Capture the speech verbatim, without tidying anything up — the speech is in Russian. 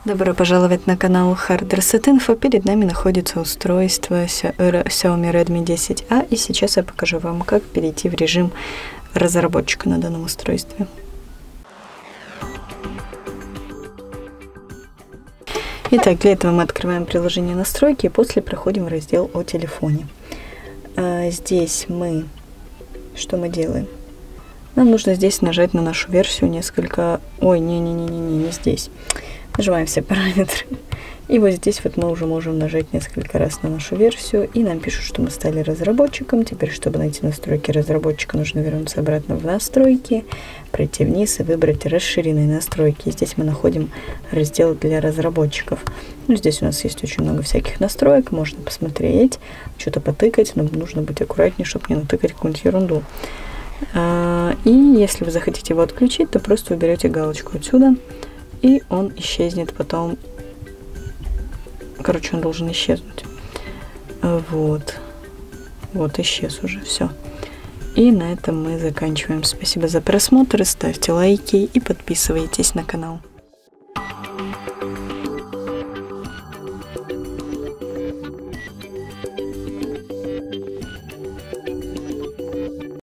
Добро пожаловать на канал Hard Reset Info. Перед нами находится устройство Xiaomi Redmi десять а, и сейчас я покажу вам, как перейти в режим разработчика на данном устройстве. Итак, для этого мы открываем приложение настройки и после проходим в раздел о телефоне. А, здесь мы, что мы делаем? Нам нужно здесь нажать на нашу версию несколько... Ой, не-не-не-не, не здесь. Нажимаем все параметры. И вот здесь вот мы уже можем нажать несколько раз на нашу версию. И нам пишут, что мы стали разработчиком. Теперь, чтобы найти настройки разработчика, нужно вернуться обратно в настройки, пройти вниз и выбрать расширенные настройки. И здесь мы находим раздел для разработчиков. Ну, здесь у нас есть очень много всяких настроек. Можно посмотреть, что-то потыкать, но нужно быть аккуратнее, чтобы не натыкать какую-нибудь ерунду. И если вы захотите его отключить, то просто уберете галочку отсюда. И он исчезнет потом. Короче, он должен исчезнуть. Вот. Вот, исчез уже. Все. И на этом мы заканчиваем. Спасибо за просмотр. Ставьте лайки и подписывайтесь на канал.